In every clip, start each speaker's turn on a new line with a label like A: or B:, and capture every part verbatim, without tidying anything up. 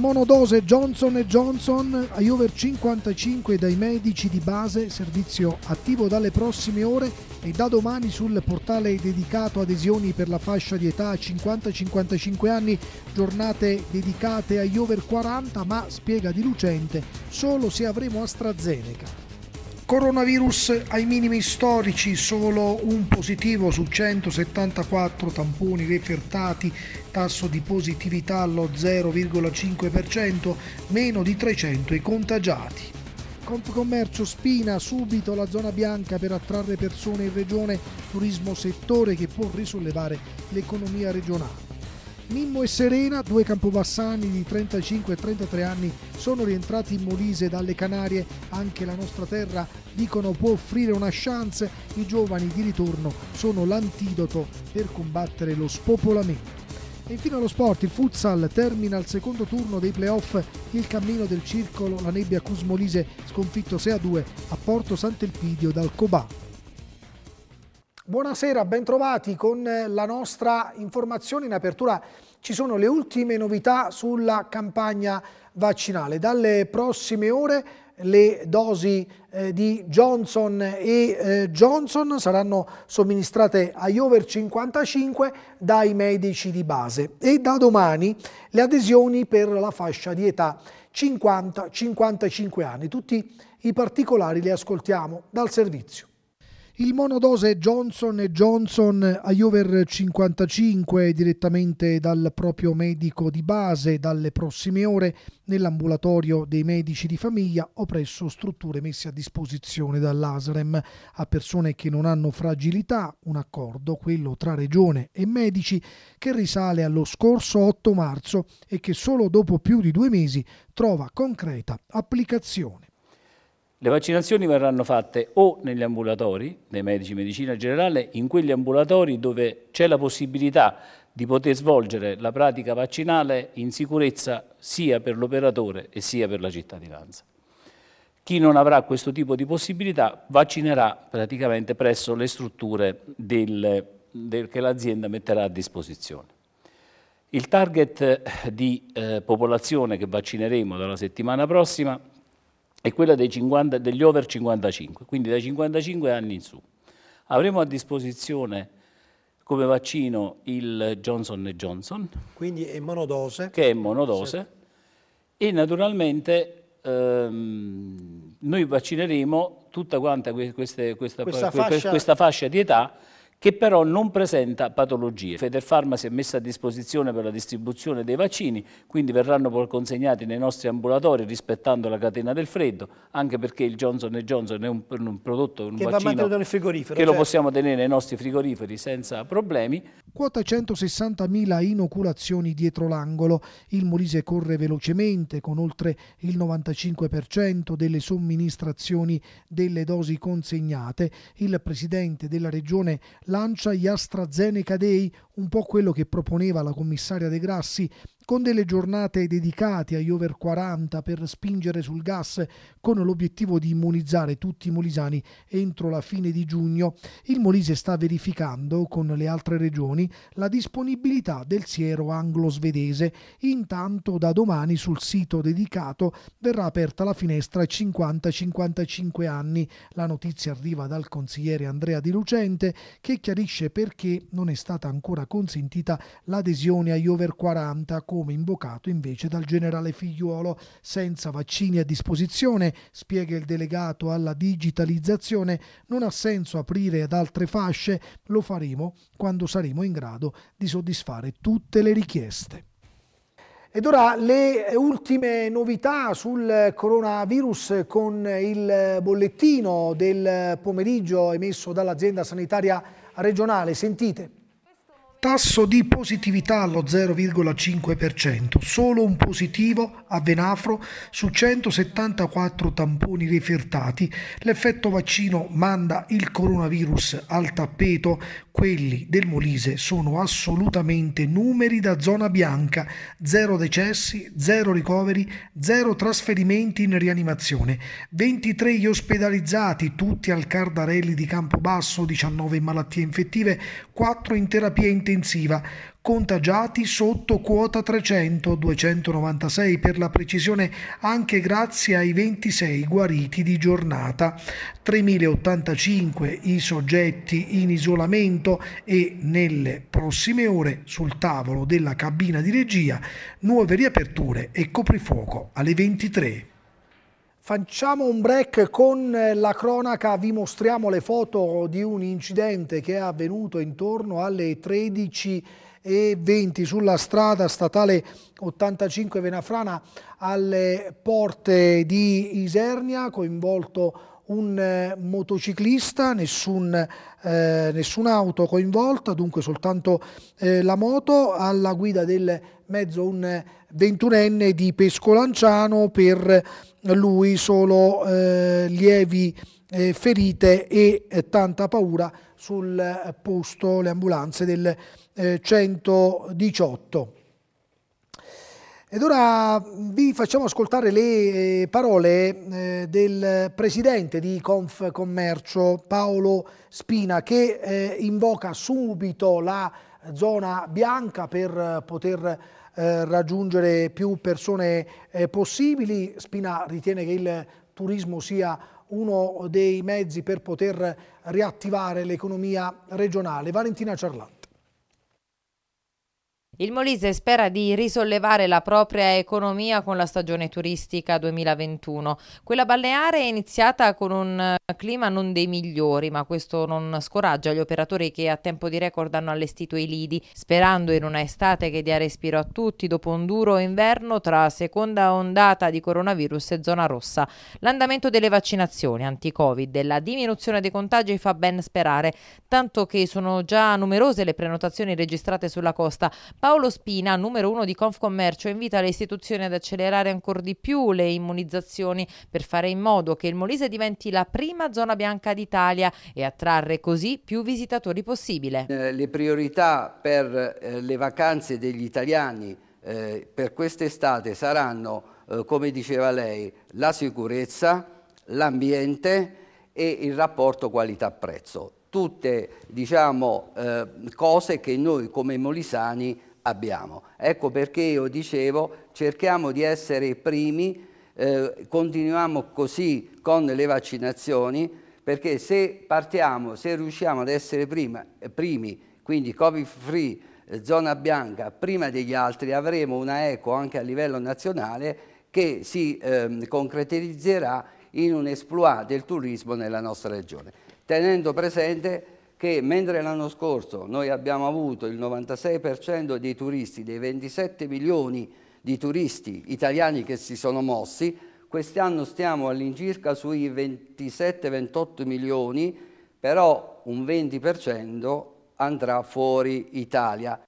A: monodose Johnson and Johnson agli over cinquantacinque dai medici di base, servizio attivo dalle prossime ore e da domani sul portale dedicato adesioni per la fascia di età cinquanta cinquantacinque anni, giornate dedicate agli over quaranta, ma spiega Di Lucente solo se avremo AstraZeneca. Coronavirus ai minimi storici, solo un positivo su centosettantaquattro tamponi refertati, tasso di positività allo zero virgola cinque per cento, meno di trecento i contagiati. Confcommercio spina subito la zona bianca per attrarre persone in regione, turismo settore che può risollevare l'economia regionale. Mimmo e Serena, due campobassani di trentacinque e trentatré anni, sono rientrati in Molise dalle Canarie. Anche la nostra terra, dicono, può offrire una chance. I giovani di ritorno sono l'antidoto per combattere lo spopolamento. E infine allo sport, il futsal termina il secondo turno dei playoff, il cammino del circolo, la Nebbia Cusmolise sconfitto sei a due a Porto Sant'Elpidio dal Cobà. Buonasera, bentrovati con la nostra informazione. In apertura ci sono le ultime novità sulla campagna vaccinale. Dalle prossime ore le dosi eh, di Johnson e eh, Johnson saranno somministrate agli over cinquantacinque dai medici di base e da domani le adesioni per la fascia di età cinquanta cinquantacinque anni. Tutti i particolari li ascoltiamo dal servizio. Il monodose Johnson and Johnson agli over cinquantacinque direttamente dal proprio medico di base dalle prossime ore nell'ambulatorio dei medici di famiglia o presso strutture messe a disposizione dall'A S R E M a persone che non hanno fragilità, un accordo, quello tra regione e medici, che risale allo scorso otto marzo e che solo dopo più di due mesi trova concreta applicazione.
B: Le vaccinazioni verranno fatte o negli ambulatori dei medici di medicina generale, in quegli ambulatori dove c'è la possibilità di poter svolgere la pratica vaccinale in sicurezza sia per l'operatore e sia per la cittadinanza. Chi non avrà questo tipo di possibilità vaccinerà praticamente presso le strutture del, del, che l'azienda metterà a disposizione. Il target di eh, popolazione che vaccineremo dalla settimana prossima è quella dei cinquanta, degli over cinquantacinque, quindi dai cinquantacinque anni in su. Avremo a disposizione come vaccino il Johnson and Johnson.
C: Quindi è monodose.
B: Che è monodose. Sì. E naturalmente ehm, noi vaccineremo tutta quanta queste, questa, questa, fascia... questa fascia di età, che però non presenta patologie. Federpharma si è messa a disposizione per la distribuzione dei vaccini, quindi verranno poi consegnati nei nostri ambulatori rispettando la catena del freddo, anche perché il Johnson and Johnson è un, un prodotto, un
C: che
B: vaccino
C: va nel frigorifero,
B: che
C: certo.
B: Lo possiamo tenere nei nostri frigoriferi senza problemi.
A: Quota centosessantamila inoculazioni dietro l'angolo. Il Molise corre velocemente con oltre il novantacinque per cento delle somministrazioni delle dosi consegnate. Il presidente della regione lancia gli AstraZeneca Day, un po' quello che proponeva la commissaria De Grassi, con delle giornate dedicate agli over quaranta per spingere sul gas, con l'obiettivo di immunizzare tutti i molisani entro la fine di giugno. Il Molise sta verificando con le altre regioni la disponibilità del siero anglo-svedese. Intanto da domani sul sito dedicato verrà aperta la finestra cinquanta cinquantacinque anni. La notizia arriva dal consigliere Andrea Di Lucente, che chiarisce perché non è stata ancora consentita l'adesione agli over quaranta, come invocato invece dal generale Figliuolo. Senza vaccini a disposizione, spiega il delegato alla digitalizzazione, non ha senso aprire ad altre fasce, lo faremo quando saremo in grado di soddisfare tutte le richieste. Ed ora le ultime novità sul coronavirus con il bollettino del pomeriggio emesso dall'azienda sanitaria regionale. Sentite. Tasso di positività allo zero virgola cinque per cento, solo un positivo a Venafro su centosettantaquattro tamponi refertati. L'effetto vaccino manda il coronavirus al tappeto. Quelli del Molise sono assolutamente numeri da zona bianca, zero decessi, zero ricoveri, zero trasferimenti in rianimazione, ventitré gli ospedalizzati, tutti al Cardarelli di Campobasso, diciannove in malattie infettive, quattro in terapia intensiva intensiva, contagiati sotto quota trecento, duecentonovantasei per la precisione, anche grazie ai ventisei guariti di giornata, tremilaottantacinque i soggetti in isolamento e nelle prossime ore sul tavolo della cabina di regia nuove riaperture e coprifuoco alle ventitré. Facciamo un break con la cronaca, vi mostriamo le foto di un incidente che è avvenuto intorno alle tredici e venti sulla strada statale ottantacinque Venafrana alle porte di Isernia, coinvolto un motociclista, nessun, eh, nessun'auto coinvolta, dunque soltanto eh, la moto, alla guida del mezzo un ventunenne di Pescolanciano, per lui solo eh, lievi eh, ferite e eh, tanta paura sul posto le ambulanze del eh, centodiciotto. Ed ora vi facciamo ascoltare le eh, parole eh, del presidente di Confcommercio Paolo Spina, che eh, invoca subito la zona bianca per poter eh, raggiungere più persone eh, possibili. Spina ritiene che il turismo sia uno dei mezzi per poter riattivare l'economia regionale. Valentina Ciarlante.
D: Il Molise spera di risollevare la propria economia con la stagione turistica duemilaventuno. Quella balneare è iniziata con un clima non dei migliori, ma questo non scoraggia gli operatori che a tempo di record hanno allestito i lidi, sperando in una estate che dia respiro a tutti dopo un duro inverno tra seconda ondata di coronavirus e zona rossa. L'andamento delle vaccinazioni anti-Covid e la diminuzione dei contagi fa ben sperare, tanto che sono già numerose le prenotazioni registrate sulla costa. Paolo Spina, numero uno di Confcommercio, invita le istituzioni ad accelerare ancora di più le immunizzazioni per fare in modo che il Molise diventi la prima zona bianca d'Italia e attrarre così più visitatori possibile.
E: Eh, le priorità per eh, le vacanze degli italiani eh, per quest'estate saranno, eh, come diceva lei, la sicurezza, l'ambiente e il rapporto qualità-prezzo. Tutte, diciamo, eh, cose che noi come molisani abbiamo. Ecco perché io dicevo, cerchiamo di essere i primi, eh, continuiamo così con le vaccinazioni, perché se partiamo, se riusciamo ad essere prima, eh, primi, quindi Covid free, eh, zona bianca, prima degli altri, avremo una eco anche a livello nazionale che si eh, concretizzerà in un exploit del turismo nella nostra regione, tenendo presente che mentre l'anno scorso noi abbiamo avuto il novantasei per cento dei turisti, dei ventisette milioni di turisti italiani che si sono mossi, quest'anno stiamo all'incirca sui ventisette ventotto milioni, però un venti per cento andrà fuori Italia.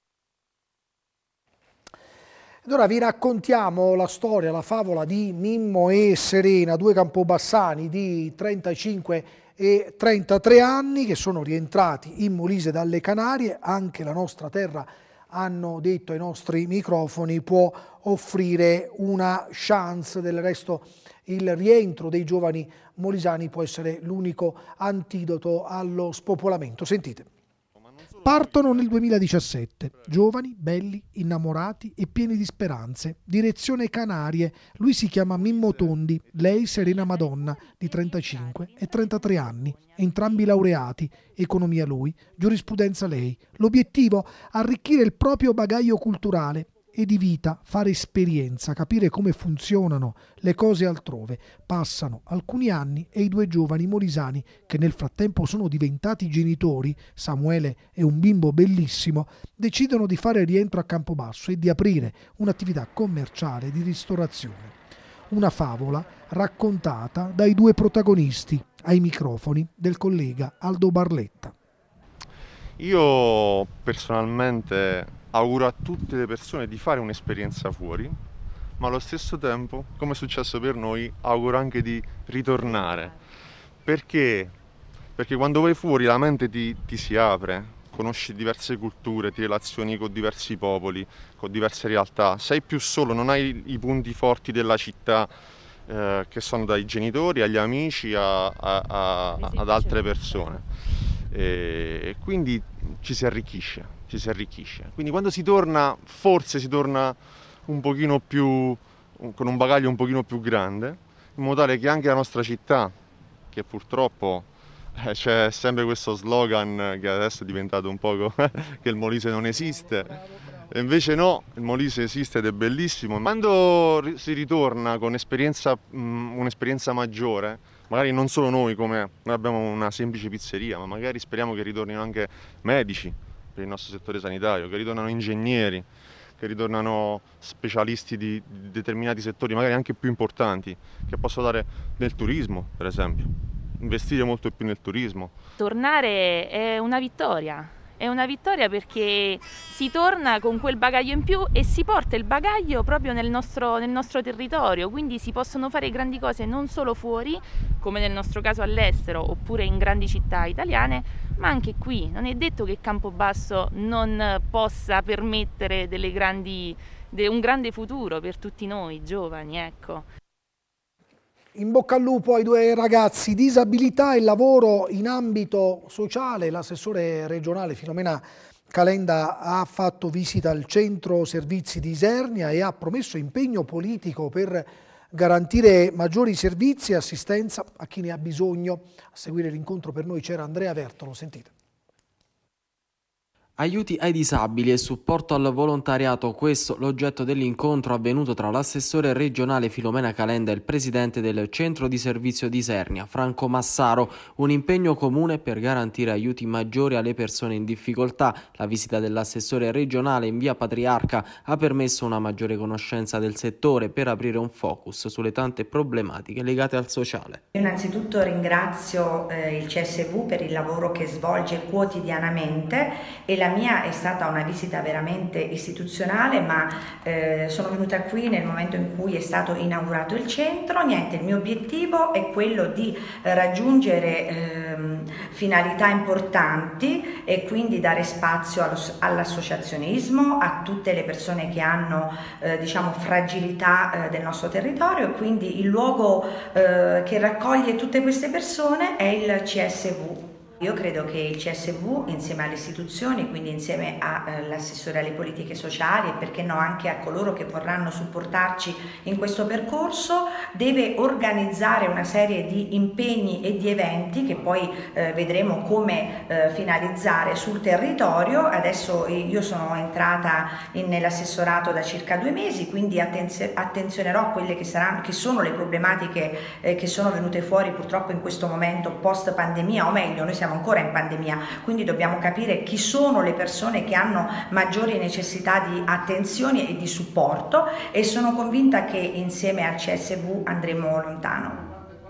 A: Ed ora vi raccontiamo la storia, la favola di Mimmo e Serena, due campobassani di trentacinque e trentatré anni che sono rientrati in Molise dalle Canarie. Anche la nostra terra, hanno detto ai nostri microfoni, può offrire una chance. Del resto il rientro dei giovani molisani può essere l'unico antidoto allo spopolamento. Sentite. Partono nel duemiladiciassette, giovani, belli, innamorati e pieni di speranze. Direzione Canarie. Lui si chiama Mimmo Tondi, lei Serena Madonna, di trentacinque e trentatré anni, entrambi laureati, economia lui, giurisprudenza lei. L'obiettivo? Arricchire il proprio bagaglio culturale e di vita, fare esperienza, capire come funzionano le cose altrove. Passano alcuni anni e i due giovani molisani, che nel frattempo sono diventati genitori, Samuele è un bimbo bellissimo, decidono di fare rientro a Campobasso e di aprire un'attività commerciale di ristorazione. Una favola raccontata dai due protagonisti, ai microfoni del collega Aldo Barletta.
F: Io personalmente auguro a tutte le persone di fare un'esperienza fuori, ma allo stesso tempo, come è successo per noi, auguro anche di ritornare. Perché? Perché quando vai fuori la mente ti, ti si apre, conosci diverse culture, ti relazioni con diversi popoli, con diverse realtà, sei più solo, non hai i punti forti della città eh, che sono dai genitori agli amici a, a, a, ad altre persone. E quindi ci si arricchisce. ci si arricchisce. Quindi quando si torna, forse si torna un pochino più, con un bagaglio un pochino più grande, in modo tale che anche la nostra città, che purtroppo eh, c'è sempre questo slogan che adesso è diventato un poco che il Molise non esiste, e invece no, il Molise esiste ed è bellissimo. Quando si ritorna con esperienza, mh, un'esperienza maggiore, magari non solo noi, come noi abbiamo una semplice pizzeria, ma magari speriamo che ritornino anche medici per il nostro settore sanitario, che ritornano ingegneri, che ritornano specialisti di determinati settori, magari anche più importanti, che posso dare nel turismo, per esempio, investire molto più nel turismo.
G: Tornare è una vittoria, è una vittoria perché si torna con quel bagaglio in più e si porta il bagaglio proprio nel nostro, nel nostro territorio, quindi si possono fare grandi cose non solo fuori, come nel nostro caso all'estero, oppure in grandi città italiane, ma anche qui. Non è detto che Campobasso non possa permettere delle grandi, de, un grande futuro per tutti noi giovani, ecco.
A: In bocca al lupo ai due ragazzi. Disabilità e lavoro in ambito sociale. L'assessore regionale Filomena Calenda ha fatto visita al centro servizi di Isernia e ha promesso impegno politico per garantire maggiori servizi e assistenza a chi ne ha bisogno. A seguire l'incontro per noi c'era Andrea Vertolo, sentite.
H: Aiuti ai disabili e supporto al volontariato, questo l'oggetto dell'incontro avvenuto tra l'assessore regionale Filomena Calenda e il presidente del centro di servizio di Isernia, Franco Massaro, un impegno comune per garantire aiuti maggiori alle persone in difficoltà. La visita dell'assessore regionale in via Patriarca ha permesso una maggiore conoscenza del settore per aprire un focus sulle tante problematiche legate al sociale.
I: Innanzitutto ringrazio eh, il C S V per il lavoro che svolge quotidianamente e la mia è stata una visita veramente istituzionale, ma eh, sono venuta qui nel momento in cui è stato inaugurato il centro. Niente, il mio obiettivo è quello di eh, raggiungere eh, finalità importanti e quindi dare spazio allo, all'associazionismo, a tutte le persone che hanno eh, diciamo fragilità eh, del nostro territorio, e quindi il luogo eh, che raccoglie tutte queste persone è il C S V. Io credo che il C S V, insieme alle istituzioni, quindi insieme all'assessore alle politiche sociali e perché no anche a coloro che vorranno supportarci in questo percorso, deve organizzare una serie di impegni e di eventi che poi eh, vedremo come eh, finalizzare sul territorio. Adesso io sono entrata nell'assessorato da circa due mesi, quindi attenzio attenzionerò a quelle che, saranno, che sono le problematiche eh, che sono venute fuori purtroppo in questo momento post pandemia, o meglio noi siamo ancora in pandemia, quindi dobbiamo capire chi sono le persone che hanno maggiori necessità di attenzione e di supporto, e sono convinta che insieme al C S V andremo lontano.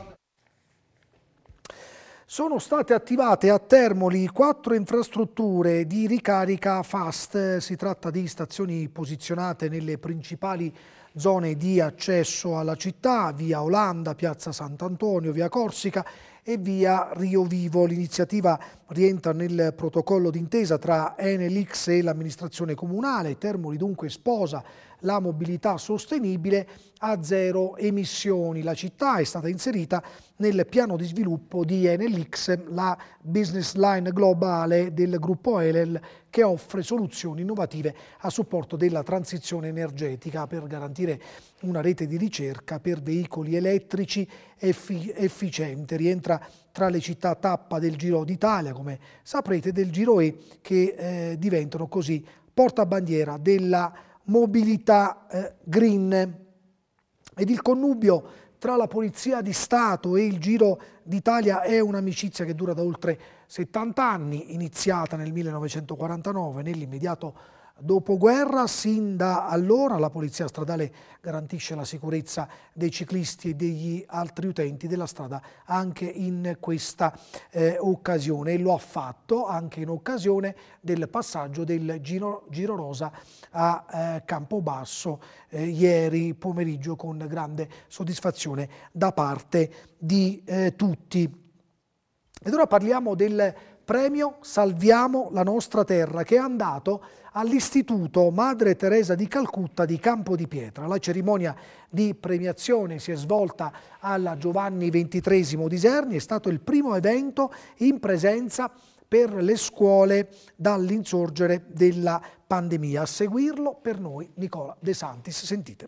A: Sono state attivate a Termoli quattro infrastrutture di ricarica fast. Si tratta di stazioni posizionate nelle principali zone di accesso alla città, via Olanda, piazza Sant'Antonio, via Corsica e via Rio Vivo. L'iniziativa rientra nel protocollo d'intesa tra Enel X e l'amministrazione comunale. Termoli dunque sposa la mobilità sostenibile a zero emissioni. La città è stata inserita nel piano di sviluppo di Enel X, la business line globale del gruppo Enel, che offre soluzioni innovative a supporto della transizione energetica per garantire una rete di ricerca per veicoli elettrici effi- efficiente. Rientra tra le città tappa del Giro d'Italia, come saprete, del Giro E, che eh, diventano così portabandiera della mobilità eh, green. Ed il connubio tra la Polizia di Stato e il Giro d'Italia è un'amicizia che dura da oltre settanta anni, iniziata nel millenovecentoquarantanove, nell'immediato dopoguerra. Sin da allora la Polizia Stradale garantisce la sicurezza dei ciclisti e degli altri utenti della strada anche in questa eh, occasione, e lo ha fatto anche in occasione del passaggio del Giro, Giro Rosa a eh, Campobasso eh, ieri pomeriggio, con grande soddisfazione da parte di eh, tutti. Ed ora parliamo del premio Salviamo la nostra terra, che è andato all'Istituto Madre Teresa di Calcutta di Campo di Pietra. La cerimonia di premiazione si è svolta alla Giovanni ventitresimo di Isernia. È stato il primo evento in presenza per le scuole dall'insorgere della pandemia. A seguirlo per noi Nicola De Santis. Sentite.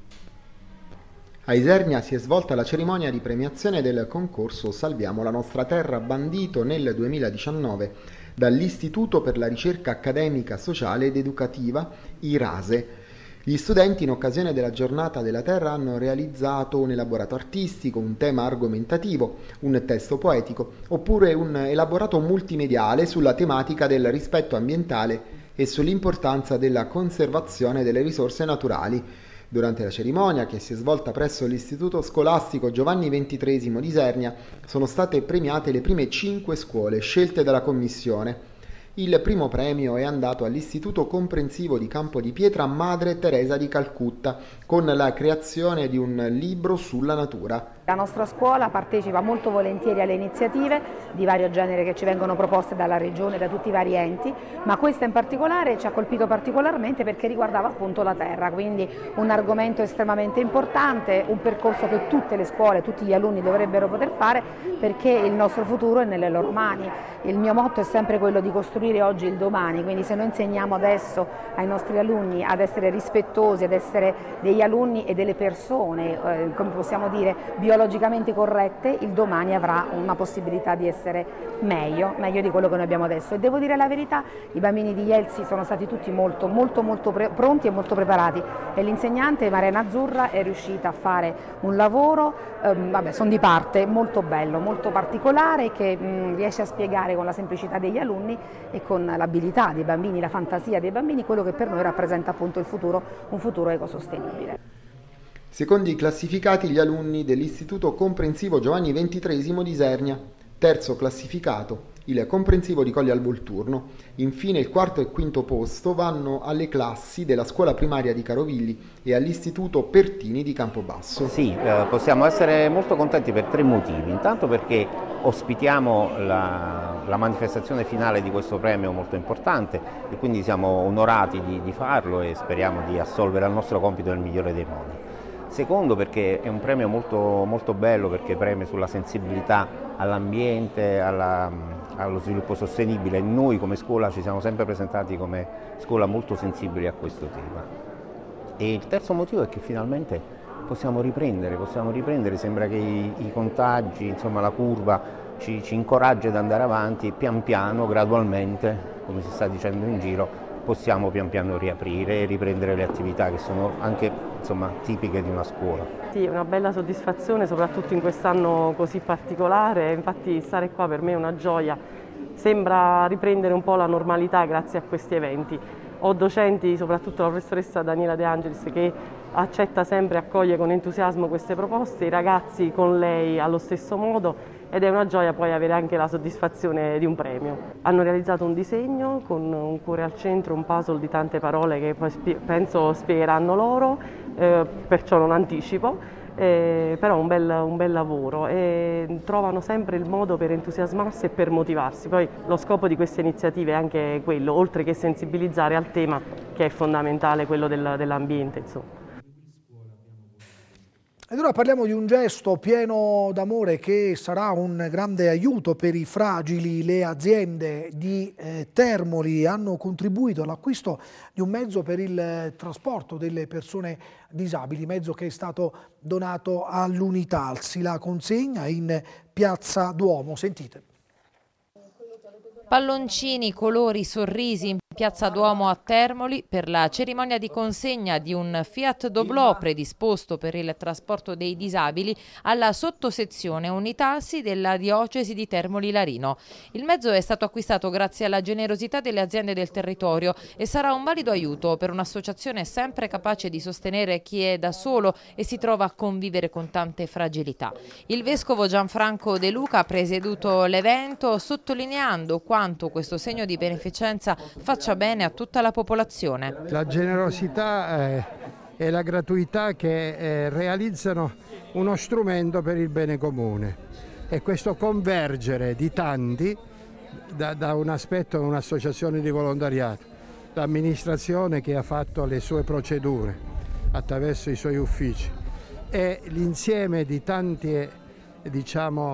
J: A Isernia si è svolta la cerimonia di premiazione del concorso Salviamo la nostra terra, bandito nel duemiladiciannove dall'Istituto per la ricerca accademica, sociale ed educativa I R A S E. Gli studenti in occasione della giornata della terra hanno realizzato un elaborato artistico, un tema argomentativo, un testo poetico oppure un elaborato multimediale sulla tematica del rispetto ambientale e sull'importanza della conservazione delle risorse naturali. Durante la cerimonia, che si è svolta presso l'Istituto Scolastico Giovanni ventitreesimo di Isernia, sono state premiate le prime cinque scuole scelte dalla commissione. Il primo premio è andato all'Istituto Comprensivo di Campo di Pietra Madre Teresa di Calcutta, con la creazione di un libro sulla natura.
K: La nostra scuola partecipa molto volentieri alle iniziative di vario genere che ci vengono proposte dalla Regione, da tutti i vari enti, ma questa in particolare ci ha colpito particolarmente perché riguardava appunto la terra, quindi un argomento estremamente importante, un percorso che tutte le scuole, tutti gli alunni dovrebbero poter fare, perché il nostro futuro è nelle loro mani. Il mio motto è sempre quello di costruire oggi il domani, quindi se noi insegniamo adesso ai nostri alunni ad essere rispettosi, ad essere degli alunni e delle persone, eh, come possiamo dire, biologicamente corrette, il domani avrà una possibilità di essere meglio, meglio di quello che noi abbiamo adesso. E devo dire la verità, i bambini di Ielsi sono stati tutti molto, molto, molto pronti e molto preparati, e l'insegnante Mariana Azzurra è riuscita a fare un lavoro, ehm, vabbè, sono di parte, molto bello, molto particolare, che mh, riesce a spiegare con la semplicità degli alunni e con l'abilità dei bambini, la fantasia dei bambini, quello che per noi rappresenta appunto il futuro, un futuro ecosostenibile.
J: Secondo i classificati gli alunni dell'Istituto Comprensivo Giovanni ventitreesimo di Isernia, terzo classificato il Comprensivo di Colli al Volturno, infine il quarto e quinto posto vanno alle classi della scuola primaria di Carovigli e all'Istituto Pertini di Campobasso.
L: Sì, eh, possiamo essere molto contenti per tre motivi. Intanto perché ospitiamo la, la manifestazione finale di questo premio molto importante e quindi siamo onorati di, di farlo e speriamo di assolvere al nostro compito nel migliore dei modi. Secondo perché è un premio molto, molto bello, perché premia sulla sensibilità all'ambiente, alla, allo sviluppo sostenibile. Noi come scuola ci siamo sempre presentati come scuola molto sensibili a questo tema. E il terzo motivo è che finalmente possiamo riprendere, possiamo riprendere, sembra che i, i contagi, insomma la curva ci, ci incoraggia ad andare avanti, pian piano, gradualmente, come si sta dicendo in giro, possiamo pian piano riaprire e riprendere le attività che sono anche insomma, tipiche di una scuola.
M: Sì, è una bella soddisfazione, soprattutto in quest'anno così particolare, infatti stare qua per me è una gioia, sembra riprendere un po' la normalità grazie a questi eventi. Ho docenti, soprattutto la professoressa Daniela De Angelis, che accetta sempre e accoglie con entusiasmo queste proposte, i ragazzi con lei allo stesso modo, ed è una gioia poi avere anche la soddisfazione di un premio. Hanno realizzato un disegno con un cuore al centro, un puzzle di tante parole che poi spie- penso spiegheranno loro, eh, perciò non anticipo, eh, però un bel, un bel lavoro, e trovano sempre il modo per entusiasmarsi e per motivarsi. Poi lo scopo di queste iniziative è anche quello, oltre che sensibilizzare al tema che è fondamentale, quello del, dell'ambiente, insomma.
A: Ed ora parliamo di un gesto pieno d'amore che sarà un grande aiuto per i fragili. Le aziende di eh, Termoli hanno contribuito all'acquisto di un mezzo per il trasporto delle persone disabili, mezzo che è stato donato all'Unitalsi. La consegna in Piazza Duomo. Sentite.
D: Palloncini, colori, sorrisi in Piazza Duomo a Termoli per la cerimonia di consegna di un Fiat Doblò predisposto per il trasporto dei disabili alla sottosezione Unitalsi della diocesi di Termoli Larino. Il mezzo è stato acquistato grazie alla generosità delle aziende del territorio e sarà un valido aiuto per un'associazione sempre capace di sostenere chi è da solo e si trova a convivere con tante fragilità. Il vescovo Gianfranco De Luca ha presieduto l'evento sottolineando quanto questo segno di beneficenza faccia bene a tutta la popolazione.
N: La generosità eh, e la gratuità che eh, realizzano uno strumento per il bene comune, e questo convergere di tanti da, da un aspetto, un'associazione di volontariato, l'amministrazione che ha fatto le sue procedure attraverso i suoi uffici e l'insieme di tanti, diciamo,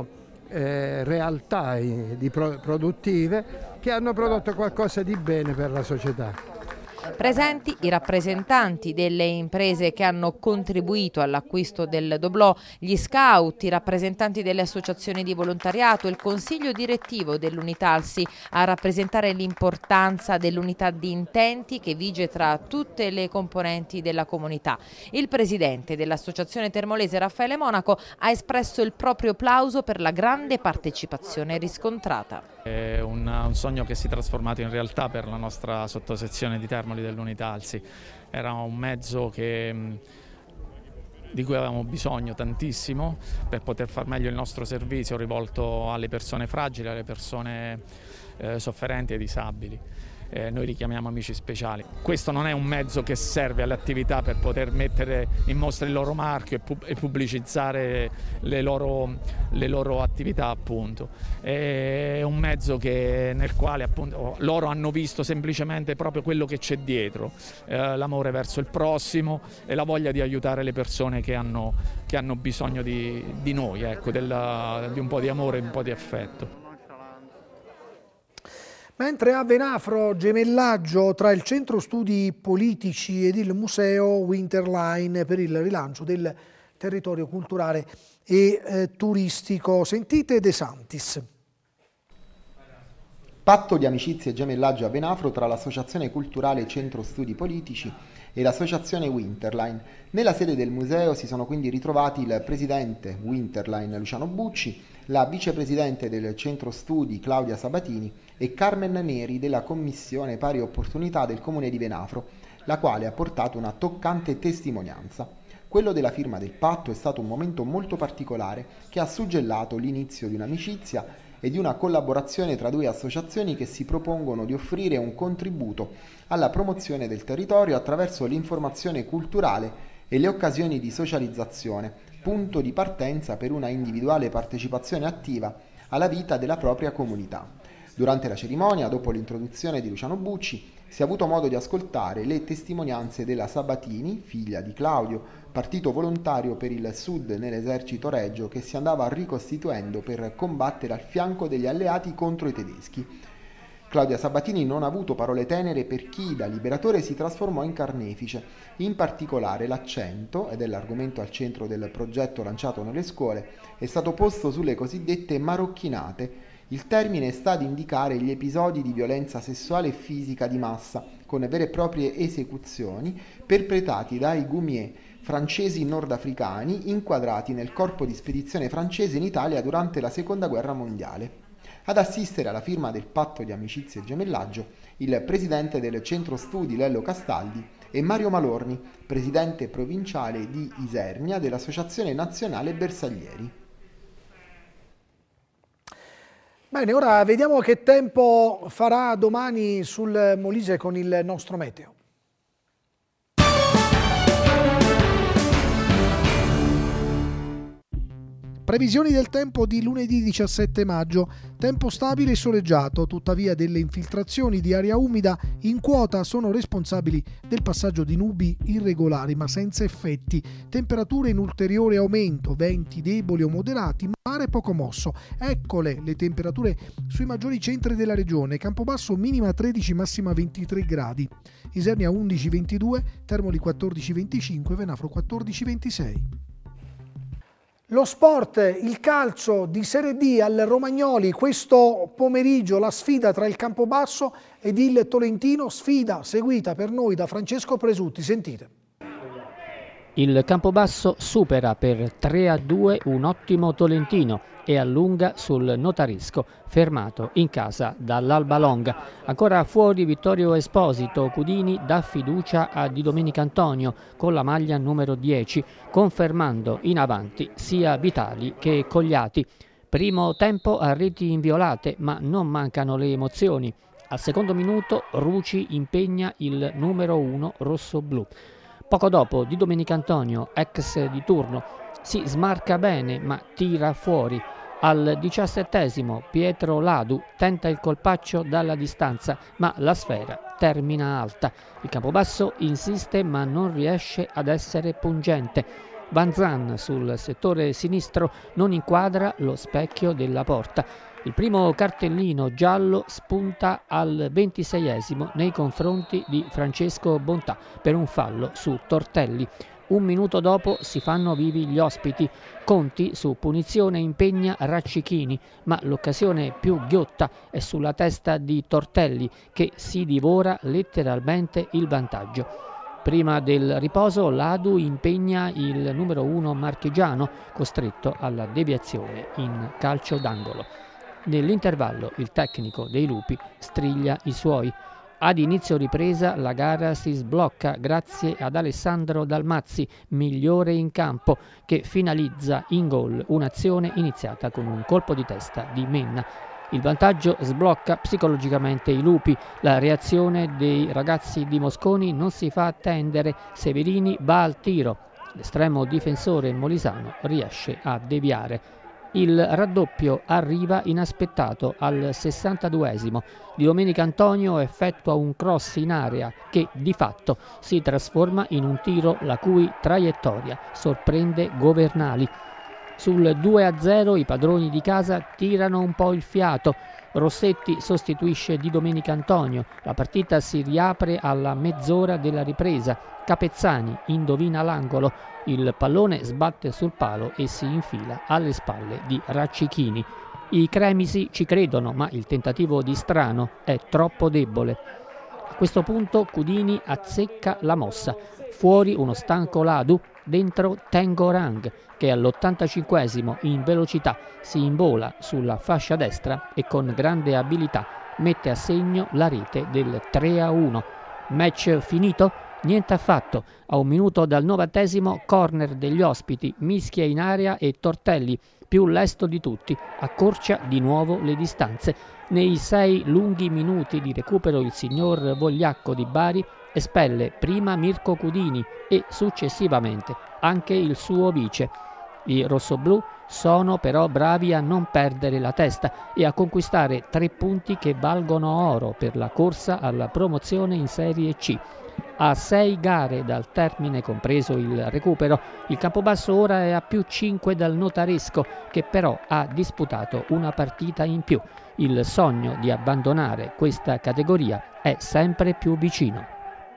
N: eh, realtà eh, di pro- produttive che hanno prodotto qualcosa di bene per la società.
D: Presenti i rappresentanti delle imprese che hanno contribuito all'acquisto del doblò, gli scout, i rappresentanti delle associazioni di volontariato, il consiglio direttivo dell'Unitalsi a rappresentare l'importanza dell'unità di intenti che vige tra tutte le componenti della comunità. Il presidente dell'associazione termolese Raffaele Monaco ha espresso il proprio plauso per la grande partecipazione riscontrata.
O: È un, un sogno che si è trasformato in realtà per la nostra sottosezione di Termoli dell'Unitalsi. Era un mezzo che, di cui avevamo bisogno tantissimo per poter far meglio il nostro servizio rivolto alle persone fragili, alle persone eh, sofferenti e disabili. Eh, noi richiamiamo amici speciali. Questo non è un mezzo che serve alle attività per poter mettere in mostra il loro marchio e, pub e pubblicizzare le loro, le loro attività, appunto. È un mezzo che, nel quale appunto, loro hanno visto semplicemente proprio quello che c'è dietro, eh, l'amore verso il prossimo e la voglia di aiutare le persone che hanno, che hanno bisogno di, di noi, ecco, della, di un po' di amore e un po' di affetto.
A: Mentre a Venafro gemellaggio tra il Centro Studi Politici ed il Museo Winterline per il rilancio del territorio culturale e eh, turistico. Sentite De Santis.
J: Patto di amicizia e gemellaggio a Venafro tra l'Associazione Culturale Centro Studi Politici e l'Associazione Winterline. Nella sede del museo si sono quindi ritrovati il presidente Winterline Luciano Bucci, la vicepresidente del Centro Studi Claudia Sabatini e Carmen Neri della Commissione Pari Opportunità del Comune di Venafro, la quale ha portato una toccante testimonianza. Quello della firma del patto è stato un momento molto particolare che ha suggellato l'inizio di un'amicizia e di una collaborazione tra due associazioni che si propongono di offrire un contributo alla promozione del territorio attraverso l'informazione culturale e le occasioni di socializzazione, punto di partenza per una individuale partecipazione attiva alla vita della propria comunità. Durante la cerimonia, dopo l'introduzione di Luciano Bucci, si è avuto modo di ascoltare le testimonianze della Sabatini, figlia di Claudio, partito volontario per il Sud nell'esercito Regio che si andava ricostituendo per combattere al fianco degli alleati contro i tedeschi. Claudia Sabatini non ha avuto parole tenere per chi da liberatore si trasformò in carnefice. In particolare l'accento, ed è l'argomento al centro del progetto lanciato nelle scuole, è stato posto sulle cosiddette marocchinate. Il termine sta ad indicare gli episodi di violenza sessuale e fisica di massa, con vere e proprie esecuzioni, perpetrati dai Goumier, francesi nordafricani inquadrati nel corpo di spedizione francese in Italia durante la Seconda Guerra Mondiale. Ad assistere alla firma del patto di amicizia e gemellaggio il presidente del Centro Studi Lello Castaldi e Mario Malorni, presidente provinciale di Isernia dell'Associazione Nazionale Bersaglieri.
A: Bene, ora vediamo che tempo farà domani sul Molise con il nostro meteo. Previsioni del tempo di lunedì diciassette maggio, tempo stabile e soleggiato, tuttavia delle infiltrazioni di aria umida in quota sono responsabili del passaggio di nubi irregolari ma senza effetti, temperature in ulteriore aumento, venti deboli o moderati, mare poco mosso. Eccole le temperature sui maggiori centri della regione: Campobasso minima tredici, massima ventitré gradi, Isernia undici ventidue, Termoli quattordici venticinque, Venafro quattordici ventisei. Lo sport, il calcio di Serie D al Romagnoli, questo pomeriggio la sfida tra il Campobasso ed il Tolentino, sfida seguita per noi da Francesco Presutti, sentite.
P: Il Campobasso supera per tre a due un ottimo Tolentino e allunga sul Notarisco, fermato in casa dall'Alba Longa. Ancora fuori Vittorio Esposito, Cudini dà fiducia a Di Domenico Antonio con la maglia numero dieci, confermando in avanti sia Vitali che Cogliati. Primo tempo a reti inviolate, ma non mancano le emozioni. Al secondo minuto Ruci impegna il numero uno rosso-blu. Poco dopo Di Domenico Antonio, ex di turno, si smarca bene ma tira fuori. Al diciassettesimo Pietro Ladu tenta il colpaccio dalla distanza, ma la sfera termina alta. Il Campobasso insiste ma non riesce ad essere pungente. Van Zan sul settore sinistro non inquadra lo specchio della porta. Il primo cartellino giallo spunta al ventiseiesimo nei confronti di Francesco Bontà per un fallo su Tortelli. Un minuto dopo si fanno vivi gli ospiti. Conti su punizione impegna Raccichini, ma l'occasione più ghiotta è sulla testa di Tortelli che si divora letteralmente il vantaggio. Prima del riposo l'Adu impegna il numero uno marchigiano, costretto alla deviazione in calcio d'angolo. Nell'intervallo il tecnico dei Lupi striglia i suoi. Ad inizio ripresa la gara si sblocca grazie ad Alessandro Dalmazzi, migliore in campo, che finalizza in gol un'azione iniziata con un colpo di testa di Menna. Il vantaggio sblocca psicologicamente i Lupi. La reazione dei ragazzi di Mosconi non si fa attendere. Severini va al tiro. L'estremo difensore molisano riesce a deviare. Il raddoppio arriva inaspettato al sessantaduesimo. Di Domenico Antonio effettua un cross in area che di fatto si trasforma in un tiro la cui traiettoria sorprende Governali. Sul due a zero i padroni di casa tirano un po' il fiato. Rossetti sostituisce Di Domenico Antonio. La partita si riapre alla mezz'ora della ripresa. Capezzani indovina l'angolo. Il pallone sbatte sul palo e si infila alle spalle di Raccichini. I cremisi ci credono, ma il tentativo di Strano è troppo debole. A questo punto Cudini azzecca la mossa. Fuori uno stanco Ladu, dentro Tengorang, che all'ottantacinquesimo in velocità si invola sulla fascia destra e con grande abilità mette a segno la rete del tre a uno. Match finito? Niente affatto. A un minuto dal novantesimo, corner degli ospiti, mischia in area e Tortelli, più lesto di tutti, accorcia di nuovo le distanze. Nei sei lunghi minuti di recupero il signor Vogliacco di Bari espelle prima Mirko Cudini e successivamente anche il suo vice. I rossoblù sono però bravi a non perdere la testa e a conquistare tre punti che valgono oro per la corsa alla promozione in Serie C. A sei gare dal termine, compreso il recupero, il Campobasso ora è a più cinque dal Notaresco, che però ha disputato una partita in più. Il sogno di abbandonare questa categoria è sempre più vicino.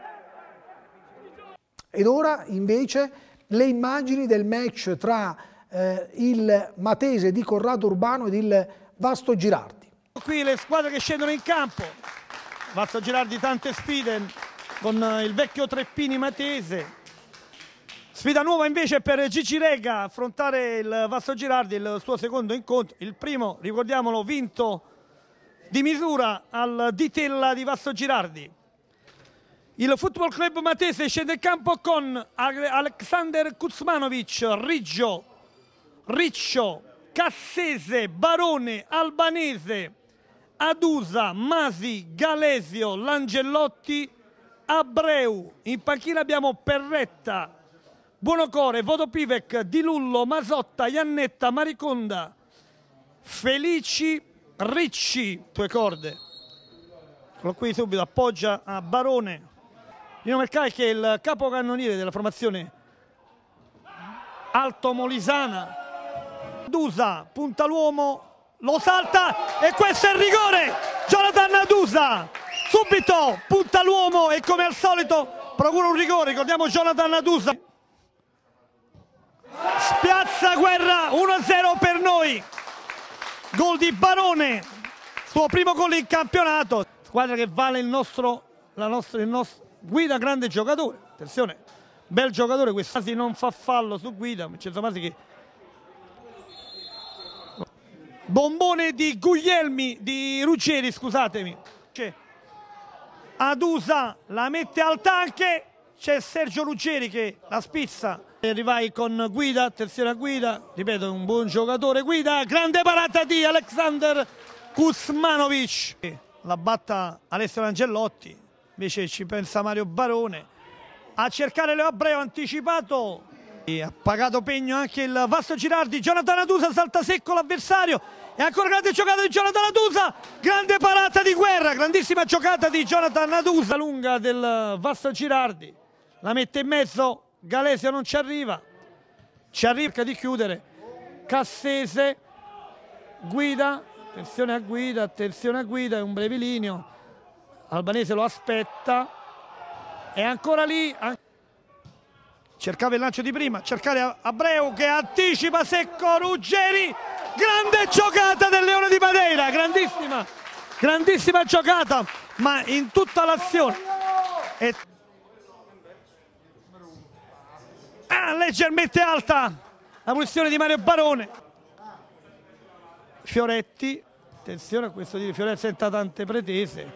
A: Ed ora invece le immagini del match tra eh, il Matese di Corrado Urbano ed il Vasto Girardi.
C: Qui le squadre che scendono in campo. Vasto Girardi tante sfide con il vecchio Treppini Matese. Sfida nuova invece per Gigi Rega, affrontare il Vasto Girardi, il suo secondo incontro. Il primo, ricordiamolo, vinto di misura al Ditella di Vasto Girardi. Il Football Club Matese scende in campo con Alexander Kuzmanovic, Riggio, Riccio, Cassese, Barone, Albanese, Adusa, Masi, Galesio, Langellotti, Abreu. In panchina abbiamo Perretta, Buonocore, Vodopivec, Di Lullo, Masotta, Iannetta, Mariconda, Felici, Ricci, tue corde. Eccolo qui subito, appoggia a Barone. Nino Mercai, che è il capocannoniere della formazione altomolisana. Adusa, punta l'uomo, lo salta e questo è il rigore. Jonathan Adusa, subito punta l'uomo e come al solito procura un rigore. Ricordiamo Jonathan Adusa. Spiazza Guerra, uno a zero per noi. Gol di Barone, suo primo gol in campionato. Squadra che vale il nostro, la nostra, il nostro Guida, grande giocatore, attenzione, bel giocatore, quest'Asi non fa fallo su Guida, Vincenzo Masi che... Bombone di Guglielmi, di Ruggeri, scusatemi. Adusa la mette al tanche, c'è Sergio Ruggeri che la spizza. E arrivai con Guida, attenzione a Guida, ripeto, un buon giocatore Guida, grande parata di Alexander Kuzmanovic. La batta Alessio Langellotti. Invece ci pensa Mario Barone a cercare Leo Abreu, anticipato e ha pagato pegno anche il Vasto Girardi. Jonathan Adusa salta secco l'avversario e ancora grande giocata di Jonathan Adusa, grande parata di Guerra, grandissima giocata di Jonathan Adusa, lunga del Vasto Girardi, la mette in mezzo, Galesio non ci arriva, ci arriva di chiudere, Cassese, Guida, attenzione a Guida, attenzione a Guida, è un brevilineo, Albanese lo aspetta, è ancora lì, cercava il lancio di prima, cercare Abreu che anticipa secco Ruggeri, grande giocata del Leone di Madeira, grandissima, grandissima giocata, ma in tutta l'azione. E... Ah, leggermente alta la posizione di Mario Barone. Fioretti, attenzione a questo di Fioretti senza tante pretese.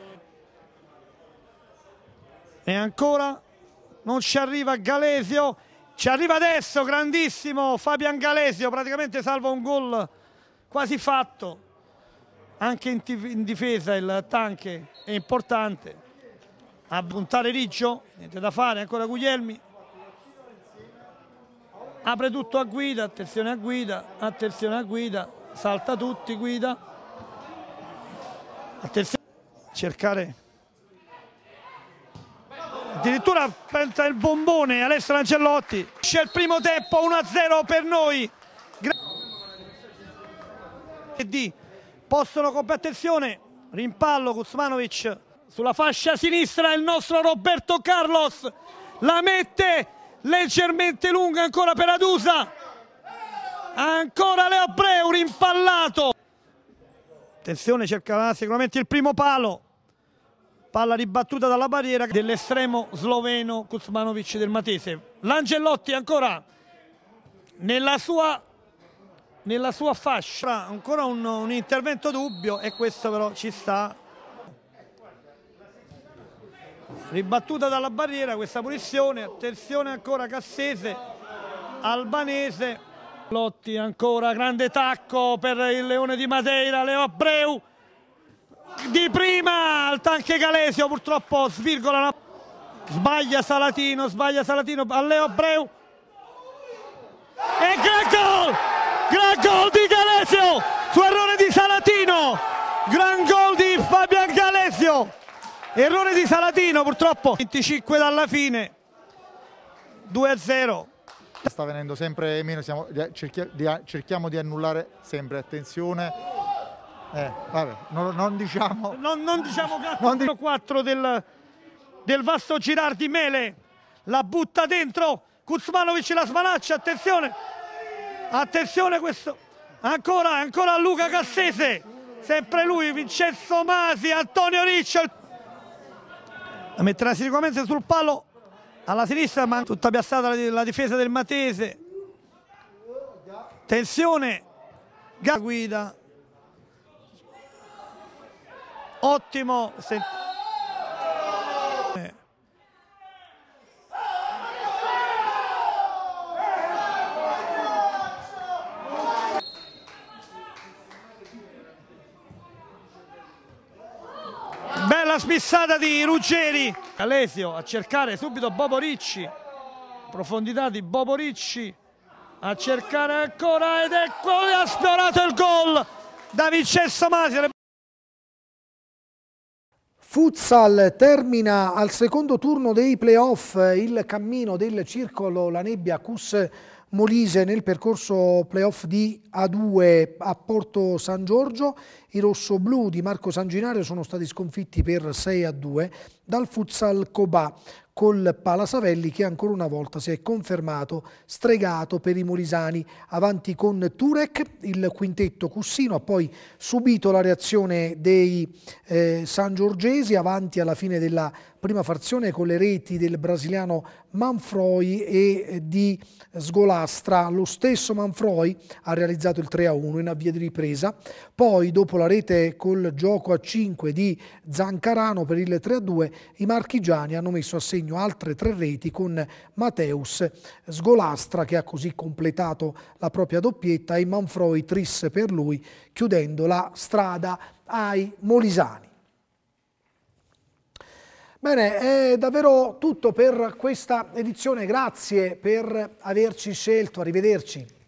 C: E ancora non ci arriva Galesio, ci arriva adesso, grandissimo Fabian Galesio, praticamente salva un gol quasi fatto, anche in difesa il Tanche è importante, a puntare Riggio, niente da fare, ancora Guglielmi, apre tutto a Guida, attenzione a Guida, attenzione a Guida, salta tutti Guida, attenzione, cercare... Addirittura pensa il bombone Alessio Angellotti. C'è il primo tempo, uno a zero per noi. D. Possono con attenzione, rimpallo Kuzmanovic sulla fascia sinistra, il nostro Roberto Carlos la mette leggermente lunga ancora per Adusa. Ancora Leo Abreu rimpallato. Attenzione, cerca sicuramente il primo palo. Palla ribattuta dalla barriera dell'estremo sloveno Kuzmanovic del Matese. L'Angellotti ancora nella sua, nella sua fascia. Ancora un, un intervento dubbio e questo però ci sta. Ribattuta dalla barriera questa punizione. Attenzione ancora Cassese, Albanese. Lotti ancora, grande tacco per il Leone di Madeira, Leo Abreu. Di prima al Tanche Galesio, purtroppo svirgola, sbaglia Salatino, sbaglia Salatino a Leo Abreu e gran gol, gran gol di Galesio su errore di Salatino, gran gol di Fabian Galesio, errore di Salatino purtroppo, venticinque dalla fine, due a zero.
Q: Sta venendo sempre meno, siamo, cerchiamo di annullare sempre, attenzione. Eh, vabbè, non, non diciamo
C: non, non diciamo non quattro del, del vasto Girardi Mele, la butta dentro Kuzmanovic, la smanaccia, attenzione attenzione questo ancora ancora Luca Cassese, sempre lui, Vincenzo Masi, Antonio Riccio, la metterà sicuramente sul palo alla sinistra, ma tutta piazzata la, la difesa del Matese. Tensione, guida ottimo. Bella spissata di Ruggeri. Galesio a cercare subito Bobo Ricci, profondità di Bobo Ricci a cercare ancora ed ecco ha sfiorato il gol da Vincenzo Masi.
A: Futsal termina al secondo turno dei playoff il cammino del Circolo La Nebbia Cus Molise nel percorso playoff di A due a Porto San Giorgio. I rossoblù di Marco Sanginario sono stati sconfitti per sei a due dal Futsal Cobà col Palasavelli, che ancora una volta si è confermato stregato per i molisani. Avanti con Turek, il quintetto cussino ha poi subito la reazione dei eh, sangiorgesi, avanti alla fine della prima frazione con le reti del brasiliano Manfroi e di Sgolastra. Lo stesso Manfroi ha realizzato il tre a uno in avvio di ripresa, poi dopo la rete col gioco a cinque di Zancarano per il tre a due i marchigiani hanno messo a segno altre tre reti con Mateus Sgolastra, che ha così completato la propria doppietta, e Manfroi Tris per lui, chiudendo la strada ai molisani. Bene, è davvero tutto per questa edizione, grazie per averci scelto, arrivederci.